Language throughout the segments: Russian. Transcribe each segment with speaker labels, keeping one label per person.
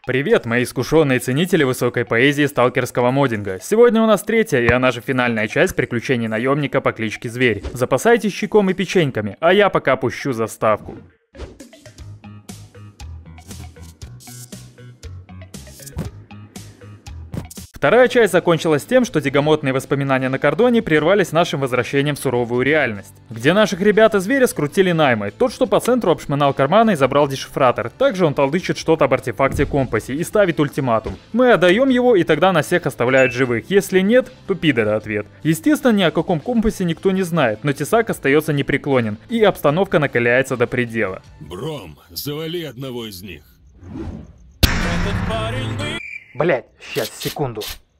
Speaker 1: Привет, мои искушенные ценители высокой поэзии сталкерского моддинга. Сегодня у нас третья и она же финальная часть приключений наемника по кличке Зверь. Запасайтесь чайком и печеньками, а я пока пущу заставку. Вторая часть закончилась тем, что тягомотные воспоминания на кордоне прервались нашим возвращением в суровую реальность, где наших ребят из Зверя скрутили наймы. Тот, что по центру обшмонал карманы и забрал дешифратор. Также он толдычит что-то об артефакте компасе и ставит ультиматум. Мы отдаем его, и тогда нас всех оставляют живых. Если нет, то пидора ответ. Естественно, ни о каком компасе никто не знает, но Тесак остается непреклонен, и обстановка накаляется до предела.
Speaker 2: Бром, завали одного из них.
Speaker 1: Блять, сейчас, секунду.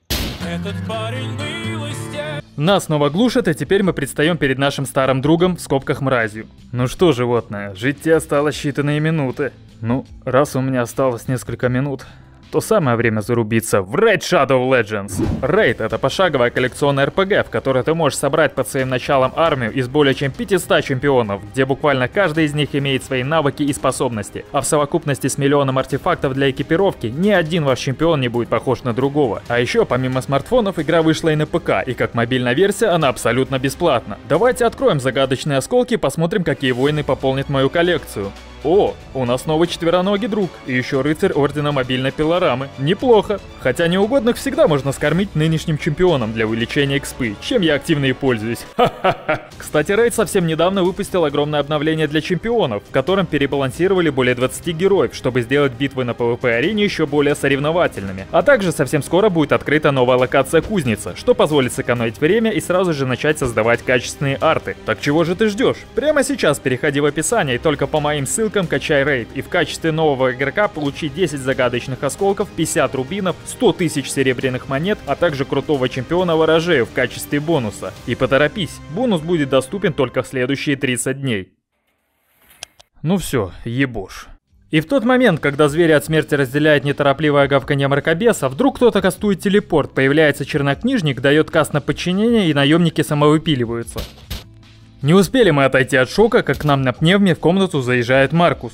Speaker 1: Нас снова глушат, и теперь мы предстаем перед нашим старым другом, в скобках мразью. Ну что, животное, жить тебе осталось считанные минуты. Ну, раз у меня осталось несколько минут, то самое время зарубиться в Raid Shadow Legends. Raid — это пошаговая коллекционная РПГ, в которой ты можешь собрать под своим началом армию из более чем 500 чемпионов, где буквально каждый из них имеет свои навыки и способности, а в совокупности с миллионом артефактов для экипировки ни один ваш чемпион не будет похож на другого. А еще, помимо смартфонов, игра вышла и на ПК, и как мобильная версия она абсолютно бесплатна. Давайте откроем загадочные осколки и посмотрим, какие воины пополнят мою коллекцию. О, у нас новый четвероногий друг, и еще рыцарь ордена мобильной пилорамы. Неплохо. Хотя неугодных всегда можно скормить нынешним чемпионам для увеличения экспы, чем я активно и пользуюсь. Ха-ха-ха. Кстати, Raid совсем недавно выпустил огромное обновление для чемпионов, в котором перебалансировали более 20 героев, чтобы сделать битвы на PvP-арене еще более соревновательными. А также совсем скоро будет открыта новая локация Кузница, что позволит сэкономить время и сразу же начать создавать качественные арты. Так чего же ты ждешь? Прямо сейчас переходи в описание и только по моим ссылкам качай Raid и в качестве нового игрока получи 10 загадочных осколков, 50 рубинов, 100 тысяч серебряных монет, а также крутого чемпиона ворожею в качестве бонуса. И поторопись, бонус будет доступен только в следующие 30 дней. Ну все, ебошь. И в тот момент, когда звери от смерти разделяет неторопливое гавканье мракобеса, вдруг кто-то кастует телепорт, появляется чернокнижник, дает каст на подчинение и наемники самовыпиливаются. Не успели мы отойти от шока, как к нам на пневме в комнату заезжает Маркус.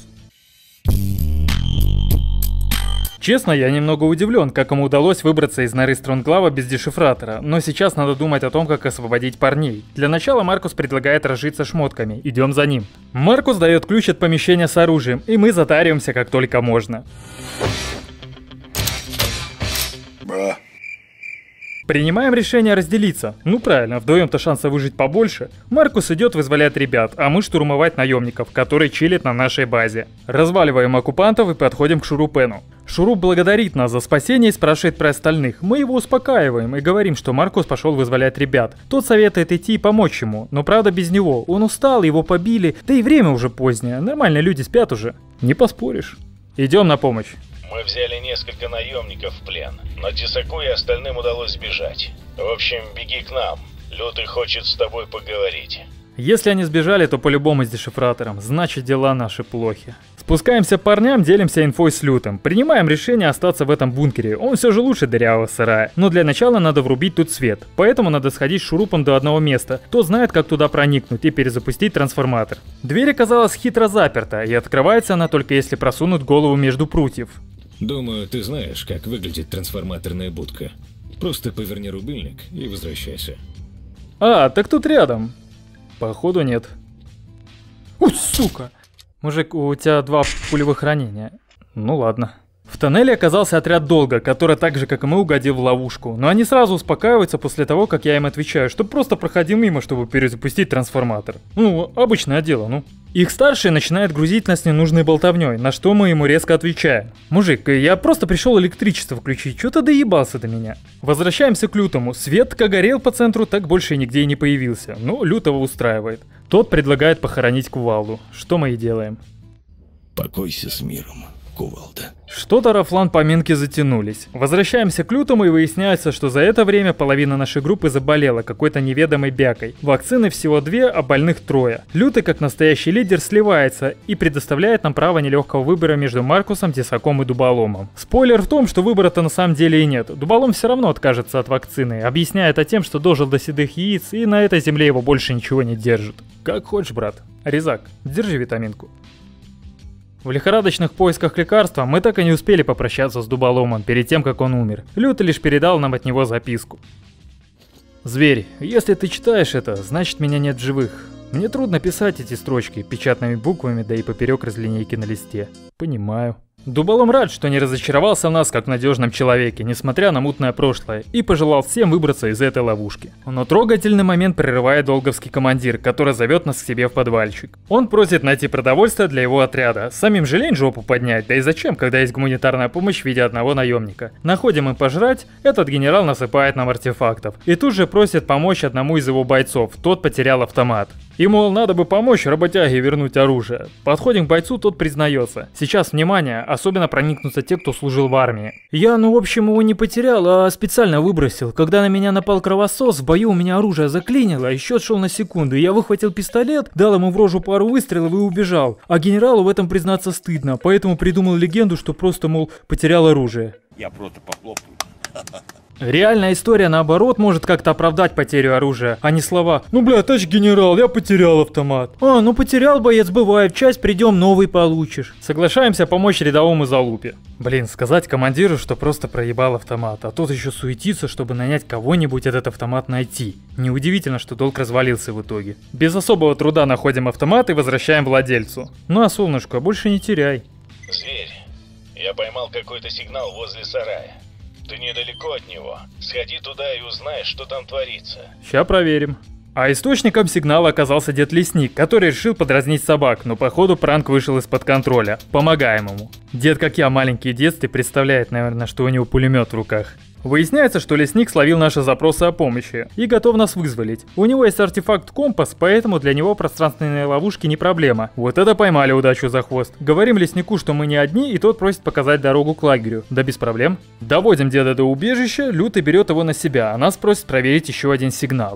Speaker 1: Честно, я немного удивлен, как ему удалось выбраться из норы Стронглава без дешифратора, но сейчас надо думать о том, как освободить парней. Для начала Маркус предлагает разжиться шмотками, идем за ним. Маркус дает ключ от помещения с оружием, и мы затариваемся как только можно. Принимаем решение разделиться. Ну правильно, вдвоем-то шансов выжить побольше. Маркус идет вызволять ребят, а мы штурмовать наемников, которые чилят на нашей базе. Разваливаем оккупантов и подходим к Шурупену. Шуруп благодарит нас за спасение и спрашивает про остальных. Мы его успокаиваем и говорим, что Маркус пошел вызволять ребят. Тот советует идти и помочь ему, но правда без него. Он устал, его побили, да и время уже позднее. Нормальные люди спят уже. Не поспоришь. Идем на помощь.
Speaker 2: Мы взяли несколько наемников в плен, но Тесаку и остальным удалось сбежать. В общем, беги к нам. Лютый хочет с тобой поговорить.
Speaker 1: Если они сбежали, то по-любому с дешифратором, значит дела наши плохи. Спускаемся к парням, делимся инфой с Лютым. Принимаем решение остаться в этом бункере, он все же лучше дырявого сарая. Но для начала надо врубить тут свет, поэтому надо сходить с Шурупом до одного места. Тот знает, как туда проникнуть и перезапустить трансформатор. Дверь оказалась хитро заперта, и открывается она только если просунуть голову между прутьев.
Speaker 3: Думаю, ты знаешь, как выглядит трансформаторная будка. Просто поверни рубильник и возвращайся.
Speaker 1: А, так тут рядом. Походу нет. Сука! Мужик, у тебя 2 пулевых ранения. Ну ладно. В тоннеле оказался отряд Долга, который так же, как и мы, угодил в ловушку. Но они сразу успокаиваются после того, как я им отвечаю, что просто проходил мимо, чтобы перезапустить трансформатор. Ну, обычное дело, ну. Их старший начинает грузить нас ненужной болтовней, на что мы ему резко отвечаем. Мужик, я просто пришел электричество включить, что-то доебался до меня. Возвращаемся к Лютому. Свет как горел по центру, так больше нигде и не появился. Но Лютого устраивает. Тот предлагает похоронить кувалду. Что мы и делаем.
Speaker 4: Покойся с миром, кувалда.
Speaker 1: Что-то Рафлан поминки затянулись. Возвращаемся к Лютому и выясняется, что за это время половина нашей группы заболела какой-то неведомой бякой. Вакцины всего 2, а больных 3. Лютый, как настоящий лидер, сливается и предоставляет нам право нелегкого выбора между Маркусом, Тесаком и Дуболомом. Спойлер в том, что выбора-то на самом деле и нет. Дуболом все равно откажется от вакцины, объясняя это тем, что дожил до седых яиц и на этой земле его больше ничего не держит. Как хочешь, брат. Резак, держи витаминку. В лихорадочных поисках лекарства мы так и не успели попрощаться с дуболомом перед тем, как он умер. Лютый лишь передал нам от него записку. «Зверь, если ты читаешь это, значит меня нет в живых. Мне трудно писать эти строчки печатными буквами, да и поперек разлинейки на листе. Понимаю». Дуболом рад, что не разочаровался в нас как в надежном человеке, несмотря на мутное прошлое, и пожелал всем выбраться из этой ловушки. Но трогательный момент прерывает долговский командир, который зовет нас к себе в подвальчик. Он просит найти продовольствие для его отряда. Самим же лень жопу поднять, да и зачем, когда есть гуманитарная помощь в виде одного наемника. Находим им пожрать, этот генерал насыпает нам артефактов. И тут же просит помочь одному из его бойцов, тот потерял автомат. И мол, надо бы помочь работяге вернуть оружие. Подходим к бойцу, тот признается. Сейчас, внимание, особенно проникнутся те, кто служил в армии. Я, в общем, его не потерял, а специально выбросил. Когда на меня напал кровосос, в бою у меня оружие заклинило, и счет шел на секунду. Я выхватил пистолет, дал ему в рожу пару выстрелов и убежал. А генералу в этом признаться стыдно, поэтому придумал легенду, что просто, мол, потерял оружие.
Speaker 4: Я просто похлопаю.
Speaker 1: Реальная история, наоборот, может как-то оправдать потерю оружия, а не слова «Ну, бля, товарищ генерал, я потерял автомат». «А, ну потерял, боец, бывает, в часть придем, новый получишь». Соглашаемся помочь рядовому залупе. Блин, сказать командиру, что просто проебал автомат, а тот еще суетится, чтобы нанять кого-нибудь этот автомат найти. Неудивительно, что долг развалился в итоге. Без особого труда находим автомат и возвращаем владельцу. Ну а солнышко, больше не теряй.
Speaker 2: Зверь, я поймал какой-то сигнал возле сарая. Ты недалеко от него. Сходи туда и узнай, что там творится.
Speaker 1: Ща проверим. А источником сигнала оказался дед Лесник, который решил подразнить собак, но походу пранк вышел из-под контроля. Помогаем ему. Дед, как я, маленький в детстве, представляет, наверное, что у него пулемет в руках. Выясняется, что Лесник словил наши запросы о помощи и готов нас вызволить. У него есть артефакт компас, поэтому для него пространственные ловушки не проблема. Вот это поймали удачу за хвост. Говорим Леснику, что мы не одни, и тот просит показать дорогу к лагерю. Да без проблем. Доводим деда до убежища, Лютый берет его на себя, а нас просит проверить еще один сигнал.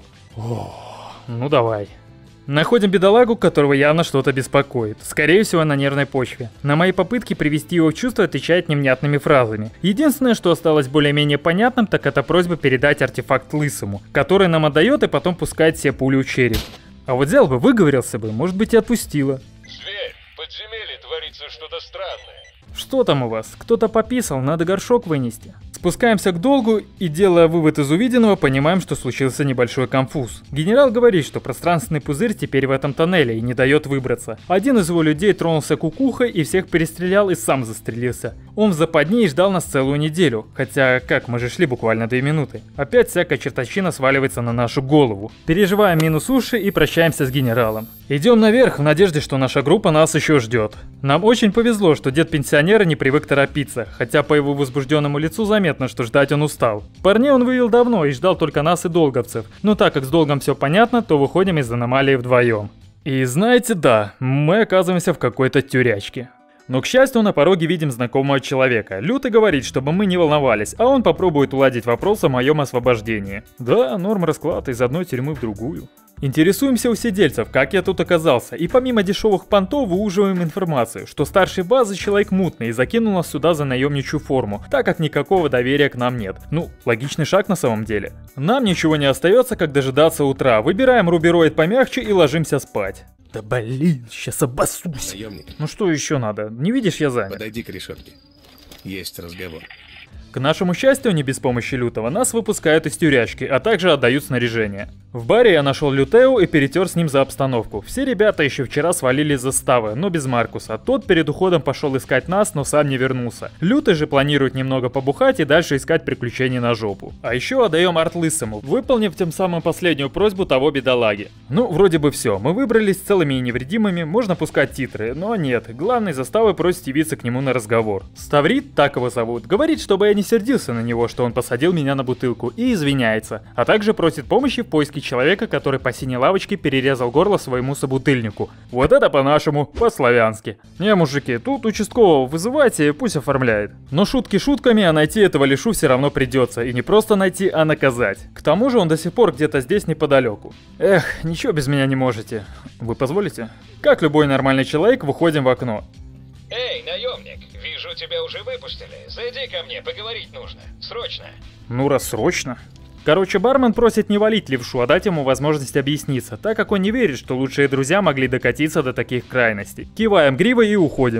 Speaker 1: Ну давай. Находим бедолагу, которого явно что-то беспокоит. Скорее всего, на нервной почве. На мои попытки привести его в чувство отвечает невнятными фразами. Единственное, что осталось более-менее понятным, так это просьба передать артефакт Лысому, который нам отдает и потом пускает все пули в череп. А вот взял бы, выговорился бы, может быть и отпустила.
Speaker 2: Зверь, в подземелье творится что-то странное.
Speaker 1: Что там у вас? Кто-то пописал, надо горшок вынести. Спускаемся к долгу и, делая вывод из увиденного, понимаем, что случился небольшой конфуз. Генерал говорит, что пространственный пузырь теперь в этом тоннеле и не дает выбраться. Один из его людей тронулся кукухой и всех перестрелял и сам застрелился. Он в западне и ждал нас целую неделю. Хотя, как, мы же шли буквально 2 минуты. Опять всякая чертовщина сваливается на нашу голову. Переживаем минус уши и прощаемся с генералом. Идем наверх в надежде, что наша группа нас еще ждет. Нам очень повезло, что дед пенсионера не привык торопиться, хотя по его возбужденному лицу заметно, что ждать он устал. Парней он вывел давно и ждал только нас и долговцев, но так как с долгом все понятно, то выходим из аномалии вдвоем. И знаете, да, мы оказываемся в какой-то тюрячке. Но, к счастью, на пороге видим знакомого человека. Лютый говорит, чтобы мы не волновались, а он попробует уладить вопрос о моем освобождении. Да, норм расклад из одной тюрьмы в другую. Интересуемся у сидельцев, как я тут оказался, и помимо дешевых понтов выуживаем информацию, что старший базы человек мутный и закинул нас сюда за наемничью форму, так как никакого доверия к нам нет. Ну, логичный шаг на самом деле. Нам ничего не остается, как дожидаться утра, выбираем рубероид помягче и ложимся спать. Да блин, сейчас обоссусь.
Speaker 3: Наемник,
Speaker 1: Ну что еще надо? Не видишь, я занят.
Speaker 3: подойди к решетке. Есть разговор.
Speaker 1: К нашему счастью, не без помощи Лютого, нас выпускают из тюрячки, а также отдают снаряжение. В баре я нашел Лютео и перетер с ним за обстановку. Все ребята еще вчера свалили из заставы, но без Маркуса. Тот перед уходом пошел искать нас, но сам не вернулся. Лютый же планирует немного побухать и дальше искать приключений на жопу. А еще отдаем арт Лысому, выполнив тем самым последнюю просьбу того бедолаги. Ну, вроде бы все, мы выбрались целыми и невредимыми, можно пускать титры, но нет, главный заставы просит явиться к нему на разговор. Ставрит, так его зовут, говорит, чтобы я не сердился на него, что он посадил меня на бутылку, и извиняется, а также просит помощи в поиске человека, который по синей лавочке перерезал горло своему собутыльнику. Вот это по-нашему, по-славянски. Не, мужики, тут участкового вызывайте, пусть оформляет. Но шутки шутками, а найти этого лешу все равно придется, и не просто найти, а наказать. К тому же он до сих пор где-то здесь неподалеку. Эх, ничего без меня не можете. Вы позволите? Как любой нормальный человек, выходим в окно.
Speaker 2: Эй, наемник, вижу, тебя уже выпустили. Зайди ко мне, поговорить нужно. Срочно.
Speaker 1: Ну, раз срочно. Короче, бармен просит не валить левшу, а дать ему возможность объясниться, так как он не верит, что лучшие друзья могли докатиться до таких крайностей. Киваем гривой и уходим.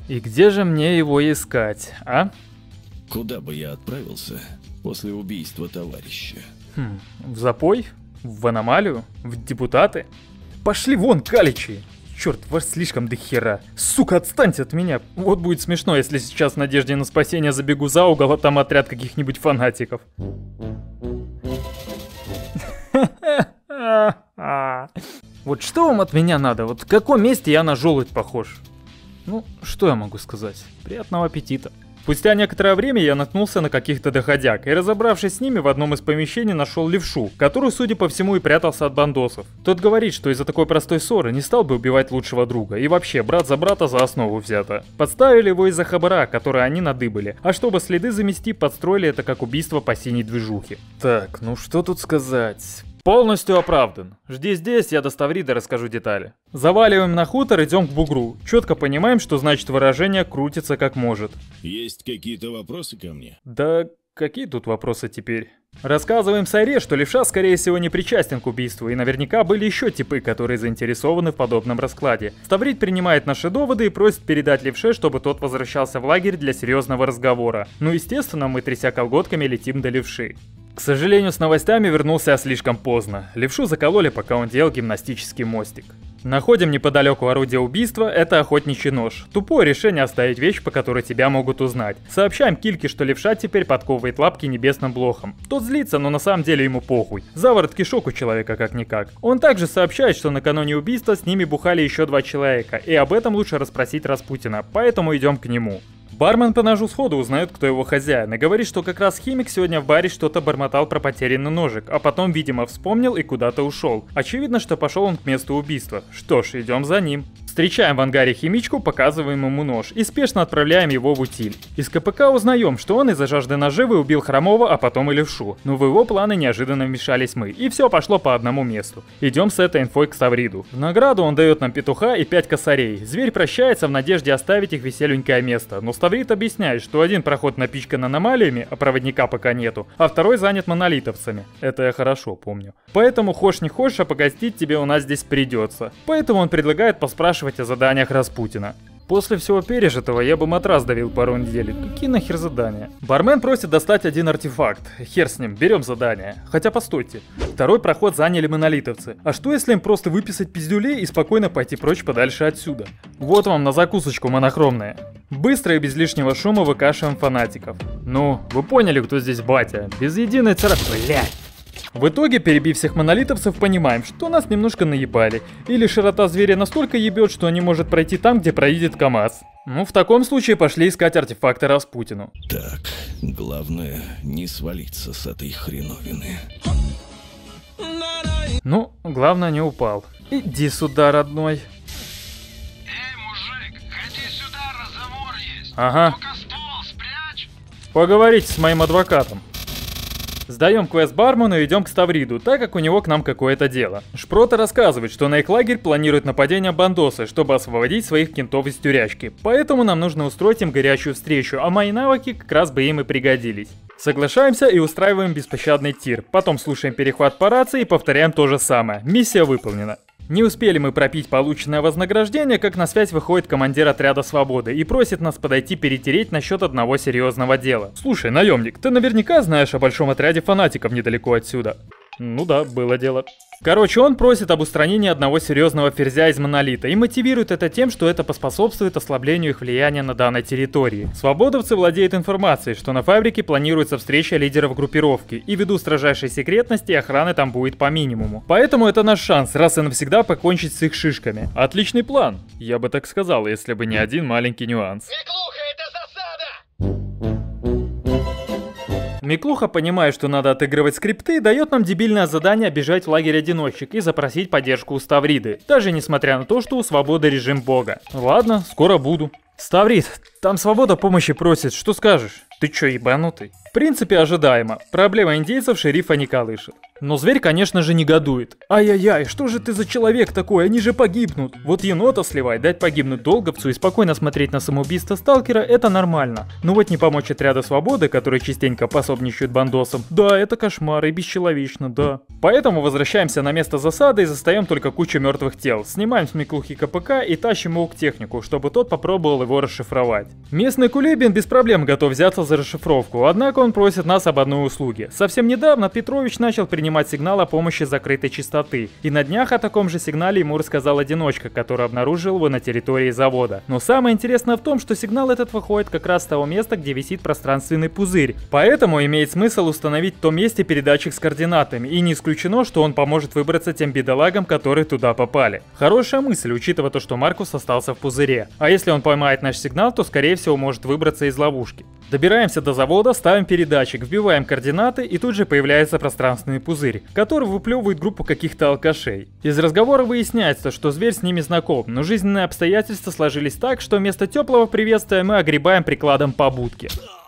Speaker 1: И где же мне его искать, а?
Speaker 4: Куда бы я отправился после убийства товарища?
Speaker 1: В запой? В аномалию? В депутаты? Пошли вон, каличи! Черт, вас слишком дохера. Сука, отстаньте от меня. Вот будет смешно, если сейчас в надежде на спасение забегу за угол, а там отряд каких-нибудь фанатиков. Вот что вам от меня надо? Вот в каком месте я на желудь похож? Ну, что я могу сказать? Приятного аппетита. Спустя некоторое время я наткнулся на каких-то доходяг, и разобравшись с ними, в одном из помещений нашел левшу, который, судя по всему, и прятался от бандосов. Тот говорит, что из-за такой простой ссоры не стал бы убивать лучшего друга, и вообще, брат за брата за основу взято. Подставили его из-за хабара, который они надыбали, а чтобы следы замести, подстроили это как убийство по синей движухе. Так, ну что тут сказать... Полностью оправдан. Жди здесь, я до Ставриды расскажу детали. Заваливаем на хутор, идем к бугру. Четко понимаем, что значит выражение «крутится как может».
Speaker 3: Есть какие-то вопросы ко мне?
Speaker 1: Да какие тут вопросы теперь? Рассказываем Сайре, что левша скорее всего не причастен к убийству, и наверняка были еще типы, которые заинтересованы в подобном раскладе. Ставрид принимает наши доводы и просит передать левше, чтобы тот возвращался в лагерь для серьезного разговора. Ну естественно, мы, тряся колготками, летим до левши. К сожалению, с новостями вернулся я слишком поздно. Левшу закололи, пока он делал гимнастический мостик. Находим неподалеку орудие убийства, это охотничий нож. Тупое решение оставить вещь, по которой тебя могут узнать. Сообщаем Кильке, что левша теперь подковывает лапки небесным блохом. Тот злится, но на самом деле ему похуй. Заворот кишок у человека как-никак. Он также сообщает, что накануне убийства с ними бухали еще 2 человека, и об этом лучше расспросить Распутина, поэтому идем к нему. Бармен по ножу сходу узнает, кто его хозяин, и говорит, что как раз химик сегодня в баре что-то бормотал про потерянный ножик, а потом, видимо, вспомнил и куда-то ушел. Очевидно, что пошел он к месту убийства. Что ж, идем за ним. Встречаем в ангаре химичку, показываем ему нож и спешно отправляем его в утиль. Из КПК узнаем, что он из-за жажды наживы убил Хромова, а потом и левшу. Но в его планы неожиданно вмешались мы, и все пошло по одному месту. Идем с этой инфой к Ставриду. В награду он дает нам петуха и 5 косарей. Зверь прощается в надежде оставить их веселенькое место, но Ставрид объясняет, что один проход напичкан аномалиями, а проводника пока нету, а второй занят монолитовцами. Это я хорошо помню. Поэтому хошь не хошь, а погостить тебе у нас здесь придется. Поэтому он предлагает поспрашивать о заданиях Распутина. После всего пережитого я бы матрас давил пару недель. Какие нахер задания? Бармен просит достать один артефакт. Хер с ним, берем задание. Хотя постойте. Второй проход заняли монолитовцы. А что если им просто выписать пиздюлей и спокойно пойти прочь подальше отсюда? Вот вам на закусочку монохромная. Быстро и без лишнего шума выкашиваем фанатиков. Ну, вы поняли, кто здесь батя. Без единой царапины. Блядь. В итоге, перебив всех монолитовцев, понимаем, что нас немножко наебали. Или широта зверя настолько ебет, что не может пройти там, где проедет КамАЗ. Ну, в таком случае пошли искать артефакты Распутину.
Speaker 4: Так, главное не свалиться с этой хреновины.
Speaker 1: Ну, главное не упал. Иди сюда, родной.
Speaker 5: Эй, мужик, ходи сюда, разговор есть.
Speaker 1: Ага.
Speaker 5: Ну-ка ствол спрячь.
Speaker 1: Поговорите с моим адвокатом. Сдаем квест бармену и идем к Ставриду, так как у него к нам какое-то дело. Шпрота рассказывает, что на их лагерь планируют нападение бандосы, чтобы освободить своих кентов из тюрячки. Поэтому нам нужно устроить им горячую встречу, а мои навыки как раз бы им и пригодились. Соглашаемся и устраиваем беспощадный тир. Потом слушаем перехват по рации и повторяем то же самое. Миссия выполнена. Не успели мы пропить полученное вознаграждение, как на связь выходит командир отряда Свободы и просит нас подойти перетереть насчет одного серьезного дела. Слушай, наемник, ты наверняка знаешь о большом отряде фанатиков недалеко отсюда. Ну да, было дело. Короче, он просит об устранении одного серьезного ферзя из Монолита и мотивирует это тем, что это поспособствует ослаблению их влияния на данной территории. Свободовцы владеют информацией, что на фабрике планируется встреча лидеров группировки, и ввиду строжайшей секретности охраны там будет по минимуму. Поэтому это наш шанс раз и навсегда покончить с их шишками. Отличный план, я бы так сказал, если бы не один маленький нюанс.
Speaker 5: Миклуха, это засада!
Speaker 1: Миклуха, понимая, что надо отыгрывать скрипты, дает нам дебильное задание бежать в лагерь одиночек и запросить поддержку у Ставриды, даже несмотря на то, что у Свободы режим бога. Ладно, скоро буду. Ставрид, там Свобода помощи просит, что скажешь? Ты чё, ебанутый? В принципе, ожидаемо. Проблема индейцев шерифа не колышет. Но зверь, конечно же, негодует. Ай-яй-яй, что же ты за человек такой, они же погибнут. Вот енота сливать, дать погибнуть долговцу и спокойно смотреть на самоубийство сталкера, это нормально. Но вот не помочь отряду свободы, которые частенько пособничают бандосам, да, это кошмар и бесчеловечно, да. Поэтому возвращаемся на место засады и застаем только кучу мертвых тел. Снимаем с Миклухи КПК и тащим его к технику, чтобы тот попробовал его расшифровать. Местный Кулебин без проблем готов взяться за расшифровку, однако он просит нас об одной услуге. Совсем недавно Петрович начал принимать сигнал о помощи закрытой частоты, и на днях о таком же сигнале ему рассказал одиночка, который обнаружил его на территории завода. Но самое интересное в том, что сигнал этот выходит как раз с того места, где висит пространственный пузырь. Поэтому имеет смысл установить в том месте передатчик с координатами, и не исключено, что он поможет выбраться тем бедолагам, которые туда попали. Хорошая мысль, учитывая то, что Маркус остался в пузыре. А если он поймает наш сигнал, то скорее всего может выбраться из ловушки. Добираемся до завода, ставим передатчик, вбиваем координаты, и тут же появляется пространственный пузырь, который выплевывает группу каких-то алкашей. Из разговора выясняется, что зверь с ними знаком, но жизненные обстоятельства сложились так, что вместо теплого приветствия мы огребаем прикладом по будке.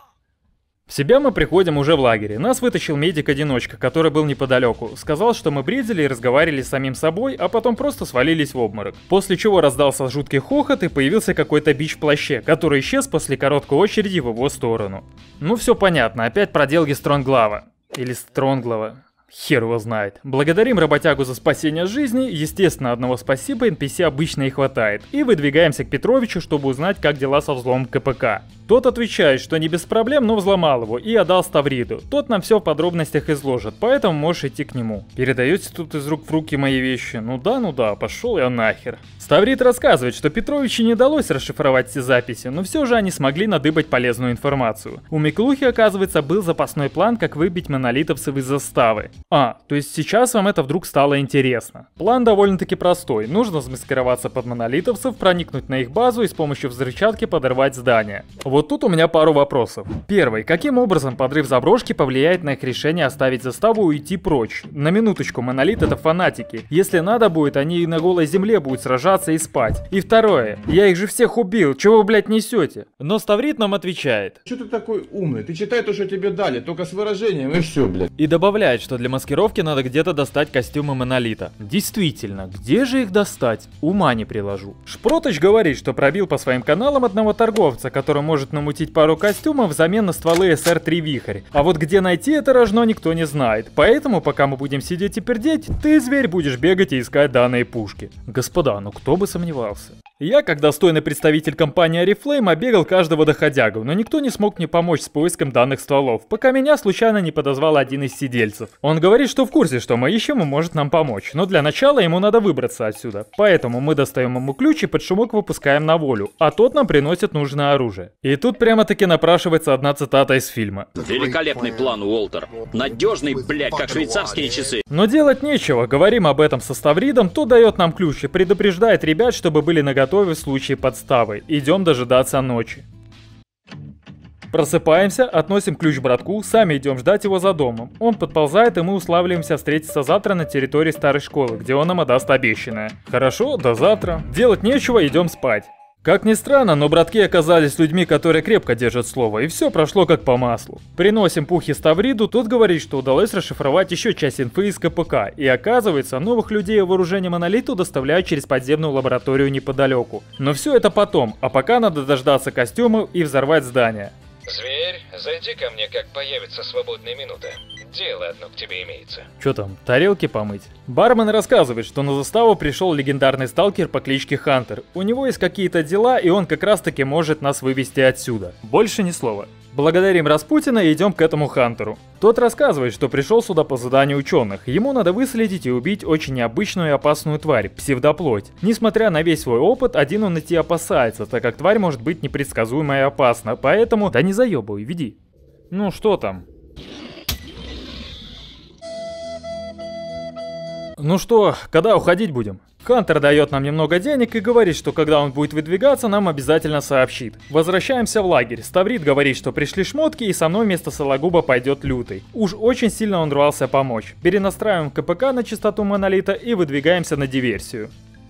Speaker 1: В себя мы приходим уже в лагере. Нас вытащил медик-одиночка, который был неподалеку. Сказал, что мы бредили и разговаривали с самим собой, а потом просто свалились в обморок. После чего раздался жуткий хохот и появился какой-то бич в плаще, который исчез после короткой очереди в его сторону. Ну все понятно, опять проделки Стронглава. Или Стронглова. Хер его знает. Благодарим работягу за спасение жизни, естественно, одного спасибо NPC обычно и хватает. И выдвигаемся к Петровичу, чтобы узнать, как дела со взломом КПК. Тот отвечает, что не без проблем, но взломал его и отдал Ставриду. Тот нам все в подробностях изложит, поэтому можешь идти к нему. Передаете тут из рук в руки мои вещи? Ну да, пошел я нахер. Ставрид рассказывает, что Петровичу не удалось расшифровать все записи, но все же они смогли надыбать полезную информацию. У Миклухи, оказывается, был запасной план, как выбить монолитовцев из заставы. То есть сейчас вам это вдруг стало интересно. План довольно-таки простой. Нужно замаскироваться под монолитовцев, проникнуть на их базу и с помощью взрывчатки подорвать здание. Вот тут у меня пару вопросов. Первый. Каким образом подрыв заброшки повлияет на их решение оставить заставу и уйти прочь? На минуточку, монолит это фанатики. Если надо будет, они на голой земле будут сражаться и спать. И второе. Я их же всех убил, чего вы, блядь, несете? Но Ставрид нам отвечает.
Speaker 6: Что ты такой умный? Ты читай то, что тебе дали, только с выражением и все, блядь.
Speaker 1: И добавляет, что для маскировки надо где-то достать костюмы монолита. Действительно, где же их достать? Ума не приложу. Шпротыч говорит, что пробил по своим каналам одного торговца, который может намутить пару костюмов взамен на стволы СР-3 Вихрь. А вот где найти это рожно, никто не знает. Поэтому, пока мы будем сидеть и пердеть, ты, зверь, будешь бегать и искать данные пушки. Господа, ну кто бы сомневался. Я, как достойный представитель компании Oriflame, обегал каждого доходягу, но никто не смог мне помочь с поиском данных стволов, пока меня случайно не подозвал один из сидельцев. Он говорит, что в курсе, что мы ищем и может нам помочь, но для начала ему надо выбраться отсюда. Поэтому мы достаем ему ключ и под шумок выпускаем на волю, а тот нам приносит нужное оружие. И тут прямо-таки напрашивается одна цитата из фильма.
Speaker 7: Великолепный план, Уолтер. Надежный, блядь, как швейцарские часы.
Speaker 1: Но делать нечего, говорим об этом со Ставридом, тот дает нам ключ и предупреждает ребят, чтобы были наготове в случае подставы. Идем дожидаться ночи. Просыпаемся, относим ключ братку, сами идем ждать его за домом. Он подползает, и мы уславливаемся встретиться завтра на территории старой школы, где он нам отдаст обещанное. Хорошо, до завтра. Делать нечего, идем спать. Как ни странно, но братки оказались людьми, которые крепко держат слово, и все прошло как по маслу. Приносим пухи Ставриду, тот говорит, что удалось расшифровать еще часть инфы из КПК, и оказывается, новых людей и вооружение Монолиту доставляют через подземную лабораторию неподалеку. Но все это потом, а пока надо дождаться костюмов и взорвать здание.
Speaker 2: Зверь, зайди ко мне, как появится свободная минута. Дело одно к тебе имеется.
Speaker 1: Чё там, тарелки помыть? Бармен рассказывает, что на заставу пришел легендарный сталкер по кличке Хантер. У него есть какие-то дела, и он как раз таки может нас вывести отсюда. Больше ни слова. Благодарим Распутина и идем к этому Хантеру. Тот рассказывает, что пришел сюда по заданию ученых. Ему надо выследить и убить очень необычную и опасную тварь, псевдоплоть. Несмотря на весь свой опыт, один он идти опасается, так как тварь может быть непредсказуема и опасна. Поэтому, да не заебывай, веди. Ну что там? Ну что, когда уходить будем? Хантер дает нам немного денег и говорит, что когда он будет выдвигаться, нам обязательно сообщит. Возвращаемся в лагерь. Ставрид говорит, что пришли шмотки и со мной вместо Сологуба пойдет Лютый. Уж очень сильно он рвался помочь. Перенастраиваем КПК на частоту Монолита и выдвигаемся на диверсию.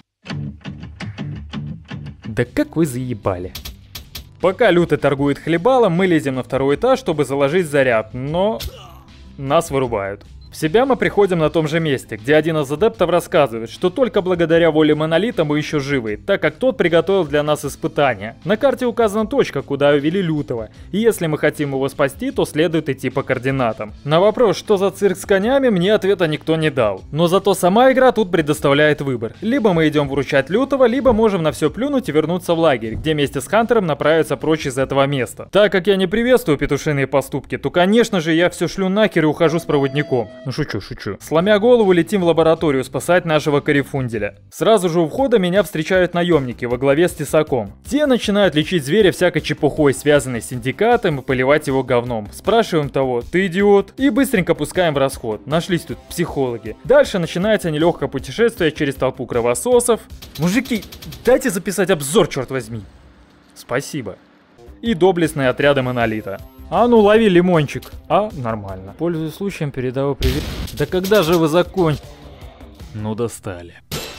Speaker 1: Да как вы заебали. Пока Лютый торгует хлебалом, мы лезем на второй этаж, чтобы заложить заряд, но нас вырубают. В себя мы приходим на том же месте, где один из адептов рассказывает, что только благодаря воле Монолита мы еще живы, так как тот приготовил для нас испытания. На карте указана точка, куда увели Лютого, и если мы хотим его спасти, то следует идти по координатам. На вопрос, что за цирк с конями, мне ответа никто не дал. Но зато сама игра тут предоставляет выбор. Либо мы идем выручать Лютого, либо можем на все плюнуть и вернуться в лагерь, где вместе с Хантером направиться прочь из этого места. Так как я не приветствую петушиные поступки, то конечно же я все шлю нахер и ухожу с проводником. Ну шучу. Сломя голову, летим в лабораторию спасать нашего Корефунделя. Сразу же у входа меня встречают наемники во главе с Тесаком. Те начинают лечить зверя всякой чепухой, связанной с синдикатом, и поливать его говном. Спрашиваем того: ты идиот? И быстренько пускаем в расход. Нашлись тут психологи. Дальше начинается нелегкое путешествие через толпу кровососов. Мужики, дайте записать обзор, черт возьми. Спасибо. И доблестные отряды Монолита. А ну лови лимончик. А, нормально. Пользуясь случаем, передаю привет. Да когда же вы закончите? Ну достали.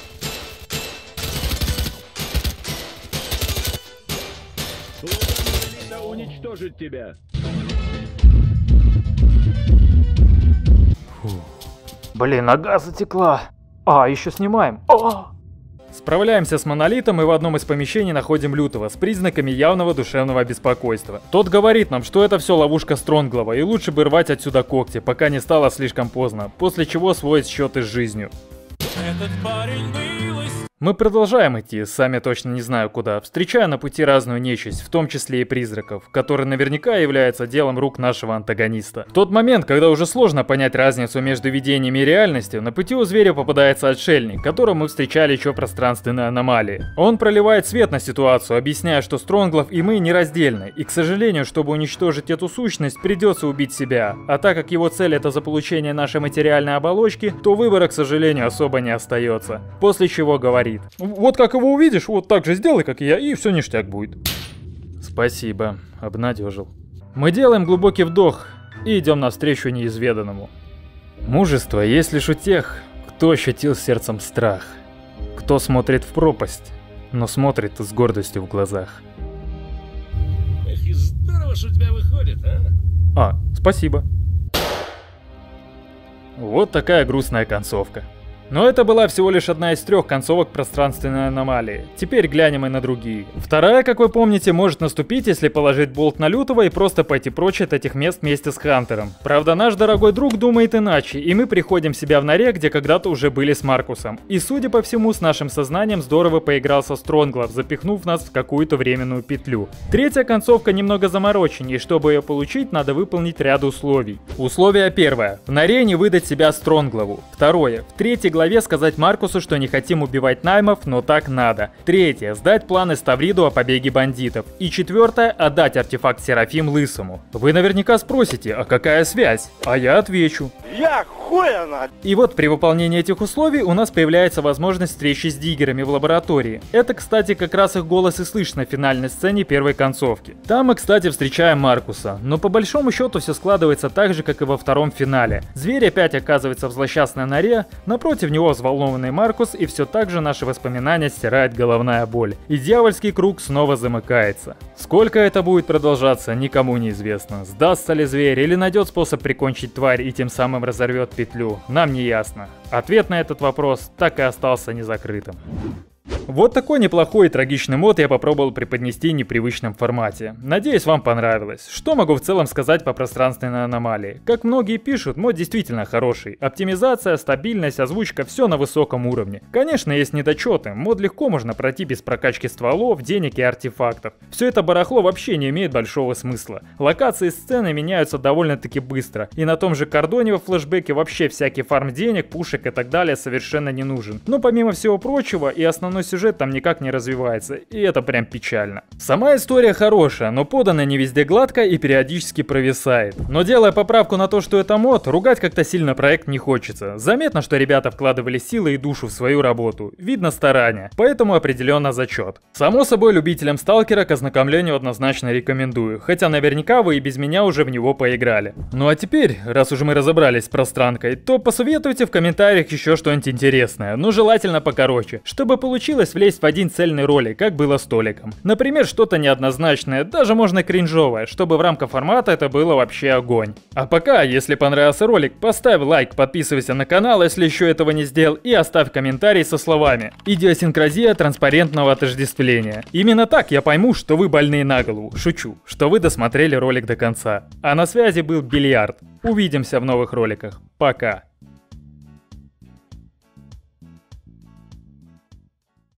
Speaker 8: Уничтожить тебя.
Speaker 1: Фу. Блин, нога затекла. А, еще снимаем. Справляемся с Монолитом и в одном из помещений находим Лютого с признаками явного душевного беспокойства. Тот говорит нам, что это все ловушка Стронглова и лучше бы рвать отсюда когти, пока не стало слишком поздно, после чего сводит счеты с жизнью. Этот парень Мы продолжаем идти, сами точно не знаю куда, встречая на пути разную нечисть, в том числе и призраков, который наверняка является делом рук нашего антагониста. В тот момент, когда уже сложно понять разницу между видениями и реальностью, на пути у зверя попадается отшельник, которого мы встречали еще в пространственной аномалии. Он проливает свет на ситуацию, объясняя, что Стронглов и мы нераздельны, и, к сожалению, чтобы уничтожить эту сущность, придется убить себя. А так как его цель это заполучение нашей материальной оболочки, то выбора, к сожалению, особо не остается. После чего говорит: вот как его увидишь, вот так же сделай, как и я, и все ништяк будет. Спасибо, обнадежил. Мы делаем глубокий вдох и идем навстречу неизведанному. Мужество есть лишь у тех, кто ощутил сердцем страх, кто смотрит в пропасть, но смотрит с гордостью в глазах.
Speaker 3: Эх, и здорово, что у тебя выходит, а?
Speaker 1: Спасибо. Вот такая грустная концовка. Но это была всего лишь одна из 3 концовок пространственной аномалии. Теперь глянем и на другие. Вторая, как вы помните, может наступить, если положить болт на Лютого и просто пойти прочь от этих мест вместе с Хантером. Правда, наш дорогой друг думает иначе, и мы приходим в себя в норе, где когда-то уже были с Маркусом. И, судя по всему, с нашим сознанием здорово поигрался Стронглов, запихнув нас в какую-то временную петлю. Третья концовка немного замороченнее, и чтобы ее получить, надо выполнить ряд условий. Условие первое. В норе не выдать себя Стронглову. Второе. В 3 главе сказать Маркусу, что не хотим убивать наймов, но так надо. Третье. Сдать планы Ставриду о побеге бандитов. И 4. Отдать артефакт Серафим Лысому. Вы наверняка спросите, а какая связь? А я отвечу.
Speaker 5: Я хуяна!
Speaker 1: И вот при выполнении этих условий у нас появляется возможность встречи с диггерами в лаборатории. Это, кстати, как раз их голос и слышно в финальной сцене первой концовки. Там мы, кстати, встречаем Маркуса. Но по большому счету все складывается так же, как и во втором финале. Зверь опять оказывается в злосчастной норе, напротив него взволнованный Маркус, и все так же наши воспоминания стирает головная боль. И дьявольский круг снова замыкается. Сколько это будет продолжаться, никому не известно. Сдастся ли зверь или найдет способ прикончить тварь и тем самым разорвет петлю, нам не ясно. Ответ на этот вопрос так и остался незакрытым. Вот такой неплохой и трагичный мод я попробовал преподнести в непривычном формате. Надеюсь, вам понравилось. Что могу в целом сказать по пространственной аномалии? Как многие пишут, мод действительно хороший. Оптимизация, стабильность, озвучка, все на высоком уровне. Конечно, есть недочеты. Мод легко можно пройти без прокачки стволов, денег и артефактов. Все это барахло вообще не имеет большого смысла. Локации и сцены меняются довольно-таки быстро. И на том же кордоне во флешбеке вообще всякий фарм денег, пушек и так далее совершенно не нужен. Но помимо всего прочего, и основной сюжет там никак не развивается, и это прям печально. Сама история хорошая, но подана не везде гладко и периодически провисает. Но делая поправку на то, что это мод, ругать как-то сильно проект не хочется. Заметно, что ребята вкладывали силы и душу в свою работу. Видно старания, поэтому определенно зачет. Само собой, любителям сталкера к ознакомлению однозначно рекомендую, хотя наверняка вы и без меня уже в него поиграли. Ну а теперь, раз уже мы разобрались с пространкой, то посоветуйте в комментариях еще что-нибудь интересное, но желательно покороче, чтобы получилось получилось влезть в один цельный ролик, как было с Толиком. Например, что-то неоднозначное, даже можно кринжовое, чтобы в рамках формата это было вообще огонь. А пока, если понравился ролик, поставь лайк, подписывайся на канал, если еще этого не сделал, и оставь комментарий со словами «Идиосинкразия транспарентного отождествления». Именно так я пойму, что вы больные на голову. Шучу, что вы досмотрели ролик до конца. А на связи был Бильярд. Увидимся в новых роликах. Пока.